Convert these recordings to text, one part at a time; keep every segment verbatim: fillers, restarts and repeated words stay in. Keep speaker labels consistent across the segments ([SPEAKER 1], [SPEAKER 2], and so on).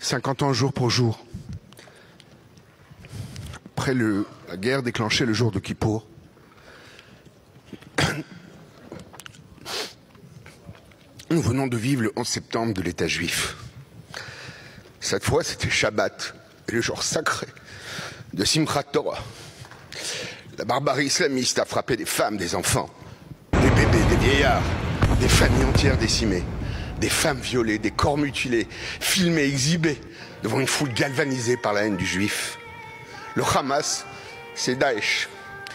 [SPEAKER 1] cinquante ans jour pour jour. Après le, la guerre déclenchée le jour de Kippour, nous venons de vivre le onze septembre de l'État juif. Cette fois, c'était Shabbat, et le jour sacré de Simchat Torah. La barbarie islamiste a frappé des femmes, des enfants, des bébés, des vieillards, des familles entières décimées, des femmes violées, des corps mutilés, filmés, exhibés, devant une foule galvanisée par la haine du juif. Le Hamas, c'est Daesh.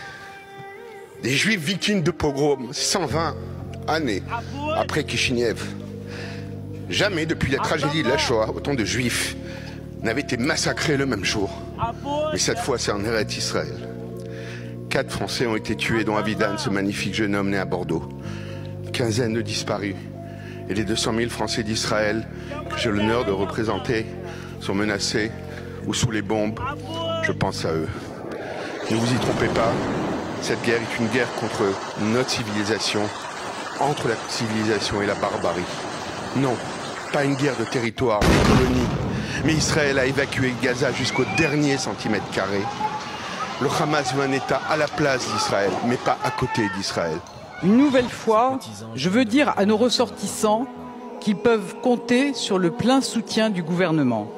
[SPEAKER 1] Des juifs victimes de pogroms, cent vingt années après Kishinev. Jamais depuis la tragédie de la Shoah, autant de juifs n'avaient été massacrés le même jour. Mais cette fois, c'est en Eretz Israël. Quatre Français ont été tués, dont Avidan, ce magnifique jeune homme né à Bordeaux. Une quinzaine de disparus. Et les deux cent mille Français d'Israël, que j'ai l'honneur de représenter, sont menacés ou sous les bombes. Je pense à eux. Ne vous y trompez pas, cette guerre est une guerre contre notre civilisation, entre la civilisation et la barbarie. Non, pas une guerre de territoire, de colonie, mais Israël a évacué Gaza jusqu'au dernier centimètre carré. Le Hamas veut un État à la place d'Israël, mais pas à côté d'Israël.
[SPEAKER 2] Une nouvelle fois, je veux dire à nos ressortissants qu'ils peuvent compter sur le plein soutien du gouvernement.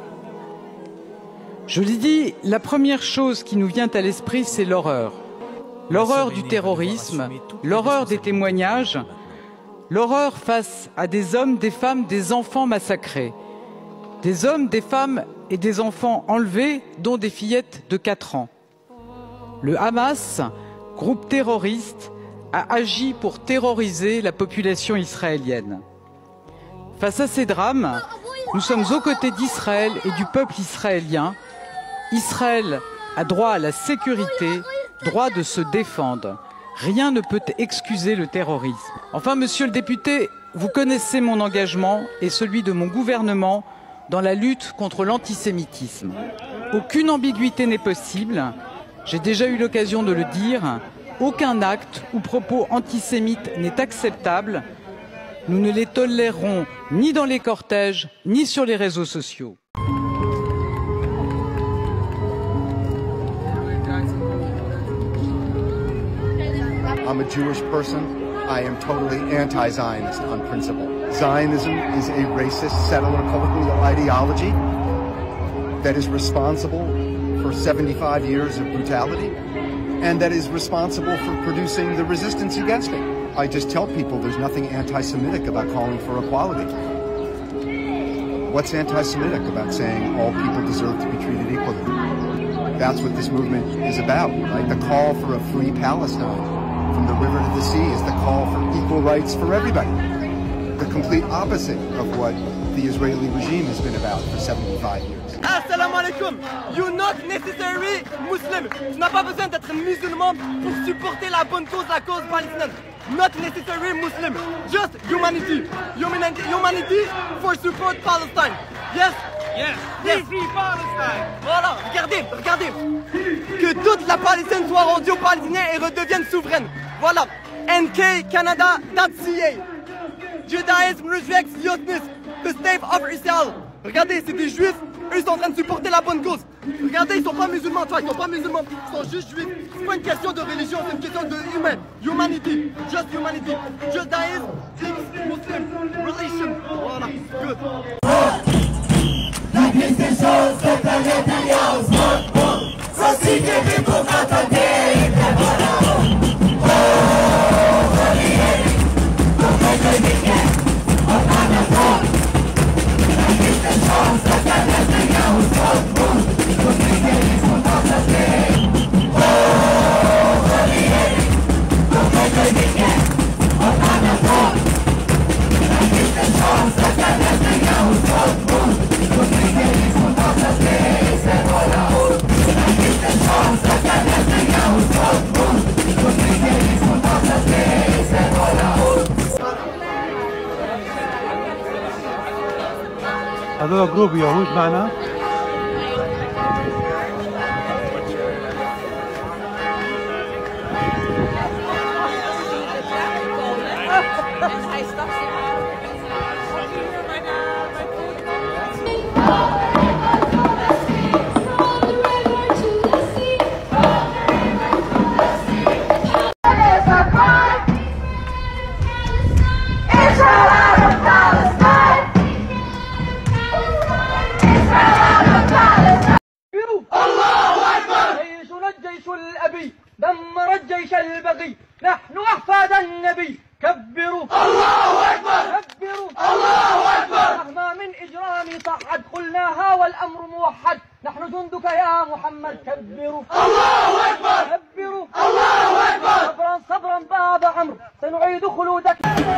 [SPEAKER 2] Je l'ai dit, la première chose qui nous vient à l'esprit, c'est l'horreur. L'horreur du terrorisme, l'horreur des témoignages, l'horreur face à des hommes, des femmes, des enfants massacrés. Des hommes, des femmes et des enfants enlevés, dont des fillettes de quatre ans. Le Hamas, groupe terroriste, a agi pour terroriser la population israélienne. Face à ces drames, nous sommes aux côtés d'Israël et du peuple israélien. Israël a droit à la sécurité, droit de se défendre. Rien ne peut excuser le terrorisme. Enfin, monsieur le député, vous connaissez mon engagement et celui de mon gouvernement dans la lutte contre l'antisémitisme. Aucune ambiguïté n'est possible. J'ai déjà eu l'occasion de le dire. Aucun acte ou propos antisémite n'est acceptable. Nous ne les tolérerons ni dans les cortèges, ni sur les réseaux sociaux.
[SPEAKER 3] I'm a Jewish person. I am totally anti-Zionist on principle. Zionism is a racist, settler colonial ideology that is responsible for seventy-five years of brutality and that is responsible for producing the resistance against it. I just tell people there's nothing anti-Semitic about calling for equality. What's anti-Semitic about saying all people deserve to be treated equally? That's what this movement is about, right? The call for a free Palestine from the river to the sea is the call for equal rights for everybody. The complete opposite of what the Israeli regime has been about for seventy-five years.
[SPEAKER 4] Assalamu alaikum. You're not necessarily Muslim. Tu n'as pas besoin d'être musulman pour supporter la bonne cause, la cause palestinienne. Not necessarily Muslim. Just humanity. Humanity, humanity for support Palestine. Yes?
[SPEAKER 5] Yes.
[SPEAKER 4] Yes.
[SPEAKER 5] Free Palestine.
[SPEAKER 4] Voilà, regardez, regardez. Que toute la Palestine soit rendue aux Palestiniens et redevienne souveraine. Voilà. N K Canada dot C A. Judaism rejects Zionism, the state of Israel. Regardez, c'est des juifs, eux ils sont en train de supporter la bonne cause. Regardez, ils sont pas musulmans, tu vois, ils sont pas musulmans, ils sont juste juifs. C'est pas une question de religion, c'est une question de humain. Humanity, just humanity. Judaism, Muslim, religion. Voilà, good.
[SPEAKER 6] La question c'est un Netanyahu smartphone. Ça c'est que des beaux attendés. Oh, holy hell. Don't make me begin. Oh, Amazon. La question c'est un Netanyahu smartphone. Ça c'est que des beaux attendés. Oh, holy hell. Don't make me begin. Oh, Amazon. La question c'est un Netanyahu smartphone.
[SPEAKER 7] هذول جروب يهود معنا
[SPEAKER 6] Hij stapt
[SPEAKER 4] الله أكبر. جيشنا الجيش الأبي دمر الجيش البغي، نحن أحفاد النبي كبروا الله أكبر. كبروا الله أكبر. مهما من إجرام صعد قلناها والأمر موحد، نحن جندك يا محمد كبروا الله أكبر. كبروا الله أكبر. صبرا صبرا باب عمرو سنعيد خلودك.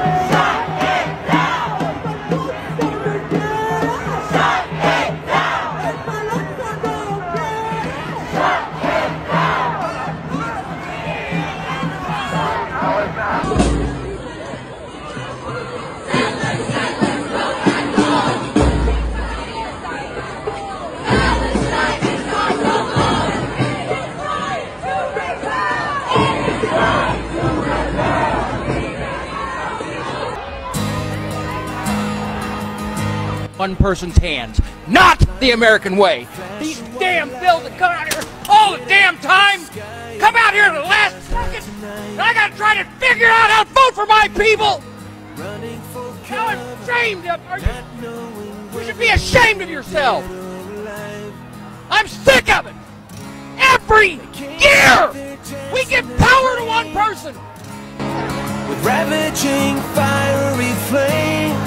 [SPEAKER 5] One person's hands, not the American way. These damn bills that come out here all the damn time come out here at the last second, and I gotta try to figure out how to vote for my people. Now I'm ashamed of you. You should be ashamed of yourself. I'm sick of it. Every year we give power to one person.
[SPEAKER 6] With ravaging fiery flames.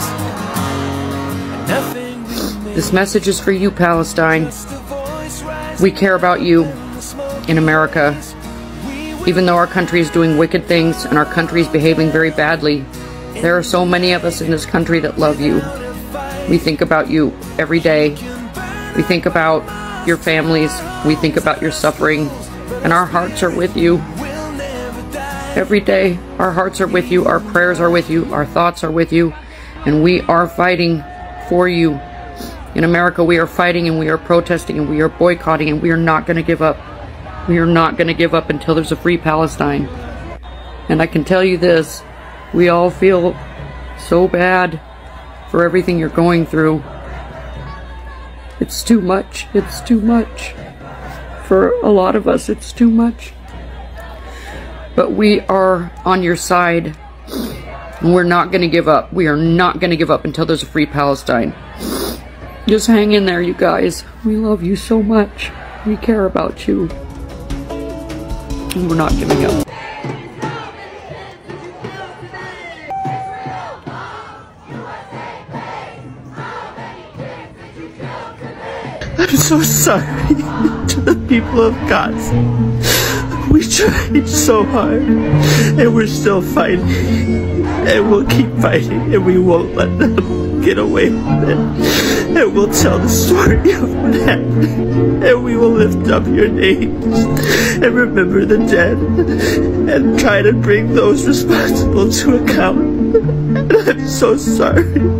[SPEAKER 8] This message is for you, Palestine. We care about you in America. Even though our country is doing wicked things and our country is behaving very badly, there are so many of us in this country that love you. We think about you every day. We think about your families. We think about your suffering. And our hearts are with you. Every day, our hearts are with you. Our prayers are with you. Our thoughts are with you. And we are fighting for you. In America, we are fighting and we are protesting and we are boycotting and we are not going to give up. We are not going to give up until there's a free Palestine. And I can tell you this, we all feel so bad for everything you're going through. It's too much. It's too much. For a lot of us, it's too much. But we are on your side. And we're not going to give up. We are not going to give up until there's a free Palestine. Just hang in there, you guys. We love you so much. We care about you. And we're not giving up.
[SPEAKER 9] I'm so sorry to the people of Gaza. We tried so hard, and we're still fighting, and we'll keep fighting, and we won't let them get away with it. And we'll tell the story of what happened, and we will lift up your names, and remember the dead, and try to bring those responsible to account. And I'm so sorry.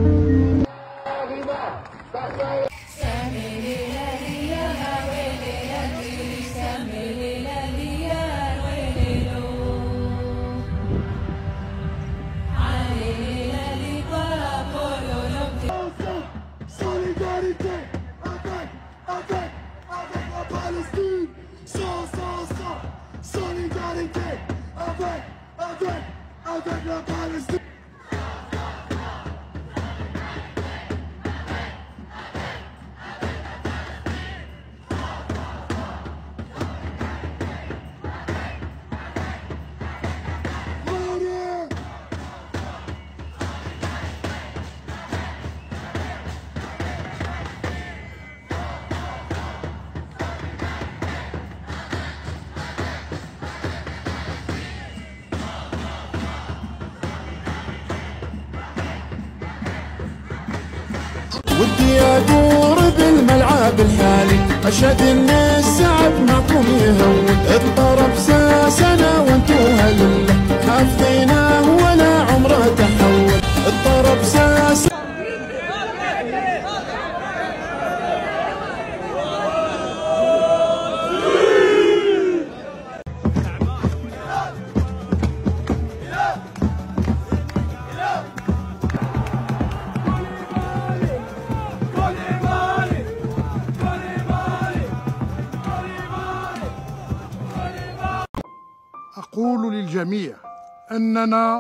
[SPEAKER 6] ودي ادور بالملعب الحالي اشهد ان السعد معكم يهون الطرب ساسنا وانتو هلله حافظينه ولا عمره تحول الطرب ساس
[SPEAKER 10] أقول للجميع أننا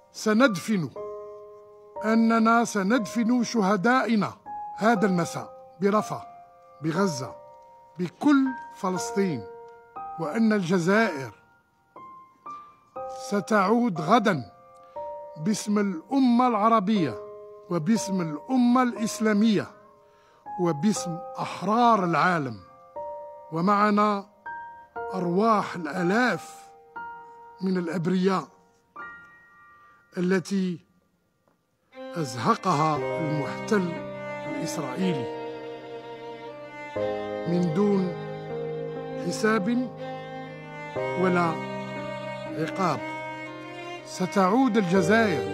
[SPEAKER 10] سندفن أننا سندفن شهدائنا هذا المساء برفح، بغزة، بكل فلسطين، وأن الجزائر ستعود غدا باسم الأمة العربية وباسم الأمة الإسلامية وباسم أحرار العالم، ومعنا أرواح الآلاف من الأبرياء التي أزهقها المحتل الإسرائيلي من دون حساب ولا عقاب. ستعود الجزائر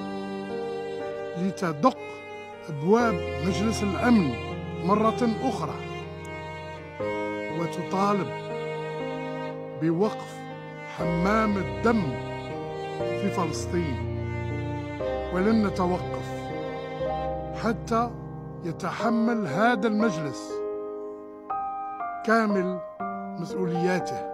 [SPEAKER 10] لتدق أبواب مجلس الأمن مرة أخرى وتطالب بوقف حمام الدم في فلسطين، ولن نتوقف حتى يتحمل هذا المجلس كامل مسؤولياته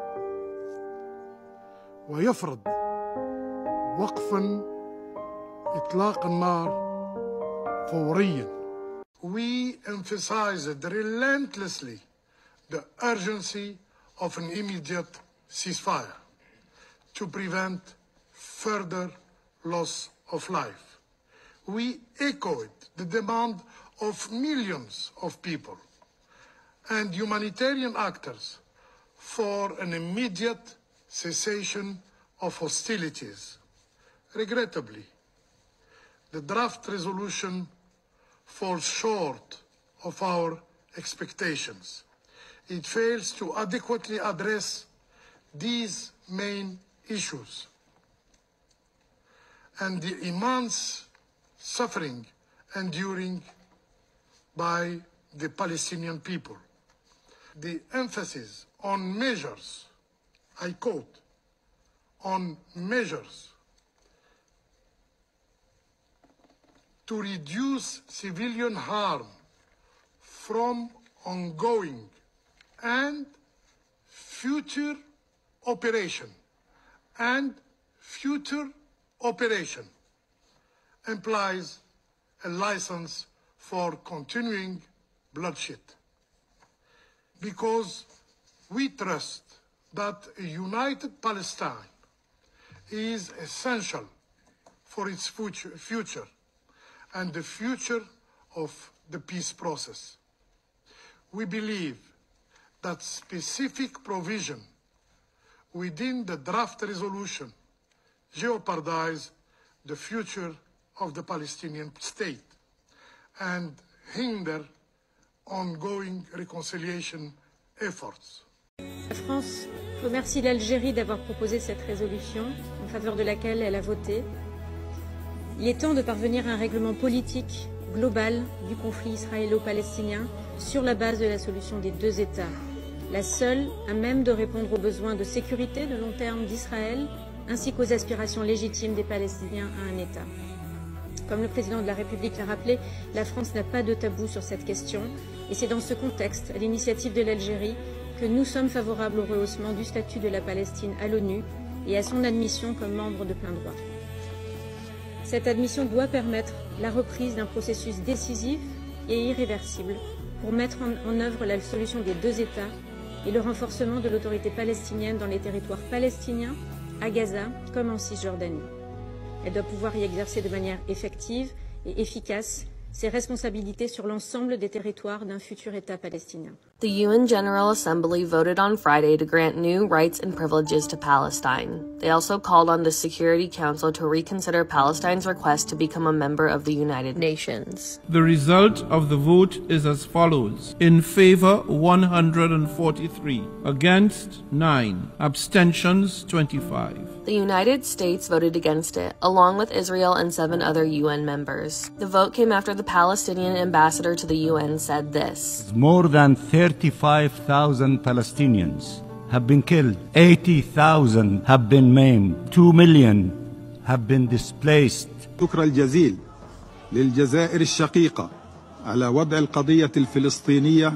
[SPEAKER 10] ويفرض وقفا إطلاق النار فوريا. We emphasized relentlessly the urgency of an immediate ceasefire to prevent further loss of life. We echoed the demand of millions of people and humanitarian actors for an immediate cessation of hostilities. Regrettably, the draft resolution falls short of our expectations. It fails to adequately address these main issues and the immense suffering enduring by the Palestinian people. The emphasis on measures, I quote, on measures to reduce civilian harm from ongoing and future operation and future operation implies a license for continuing bloodshed. Because we trust that a united Palestine is essential for its future and the future of the peace process. We believe that specific provision within the draft resolution jeopardize the future of the Palestinian state and hinder ongoing reconciliation efforts.
[SPEAKER 11] La France remercie l'Algérie d'avoir proposé cette résolution en faveur de laquelle elle a voté. Il est temps de parvenir à un règlement politique global du conflit israélo-palestinien sur la base de la solution des deux États, la seule à même de répondre aux besoins de sécurité de long terme d'Israël ainsi qu'aux aspirations légitimes des Palestiniens à un État. Comme le président de la République l'a rappelé, la France n'a pas de tabou sur cette question et c'est dans ce contexte, à l'initiative de l'Algérie, que nous sommes favorables au rehaussement du statut de la Palestine à l'ONU et à son admission comme membre de plein droit. Cette admission doit permettre la reprise d'un processus décisif et irréversible pour mettre en, en œuvre la solution des deux États et le renforcement de l'autorité palestinienne dans les territoires palestiniens, à Gaza comme en Cisjordanie. Elle doit pouvoir y exercer de manière effective et efficace ses responsabilités sur l'ensemble des territoires d'un futur État palestinien.
[SPEAKER 12] The U N General Assembly voted on Friday to grant new rights and privileges to Palestine. They also called on the Security Council to reconsider Palestine's request to become a member of the United Nations.
[SPEAKER 13] The result of the vote is as follows. In favor, one hundred forty-three. Against, nine. Abstentions, twenty-five.
[SPEAKER 12] The United States voted against it, along with Israel and seven other U N members. The vote came after the Palestinian ambassador to the U N said this.
[SPEAKER 14] More than thirty-five thousand Palestinians have been killed. eighty thousand have been maimed. two million have been displaced.
[SPEAKER 15] شكر الجزيل للجزائر الشقيقة على وضع القضية الفلسطينية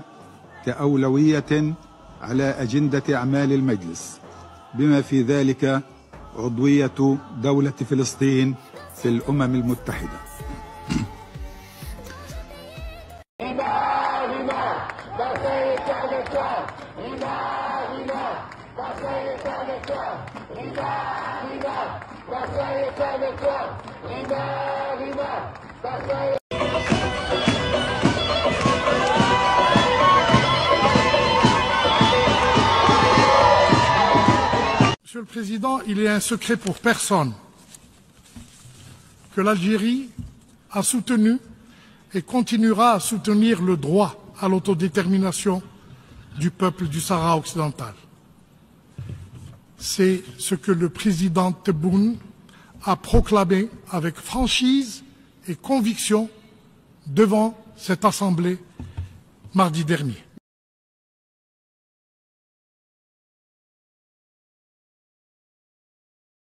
[SPEAKER 15] كأولوية على أجندة أعمال المجلس، بما في ذلك عضوية دولة فلسطين في الأمم المتحدة.
[SPEAKER 10] Monsieur le Président, il est un secret pour personne que l'Algérie a soutenu et continuera à soutenir le droit à l'autodétermination du peuple du Sahara occidental. C'est ce que le président Tebboune a proclamé avec franchise et conviction devant cette Assemblée mardi dernier.